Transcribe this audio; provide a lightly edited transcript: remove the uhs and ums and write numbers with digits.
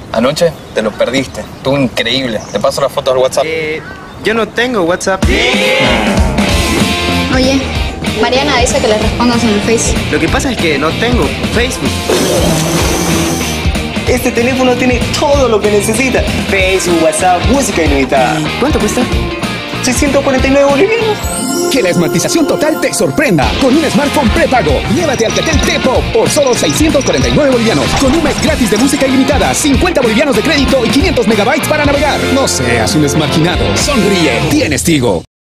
Anoche te lo perdiste. Estuvo increíble. Te paso las fotos al WhatsApp. Yo no tengo WhatsApp. Oye, Mariana dice que le respondas en el Face. Lo que pasa es que no tengo Facebook. Este teléfono tiene todo lo que necesita. Facebook, WhatsApp, música ilimitada. ¿Cuánto cuesta? 649 bolivianos. Que la smartización total te sorprenda. Con un smartphone prepago, llévate Alcatel T-Pop por solo 649 bolivianos. Con un mes gratis de música ilimitada, 50 bolivianos de crédito y 500 megabytes para navegar. No seas un esmarginado. Sonríe, tienes Tigo.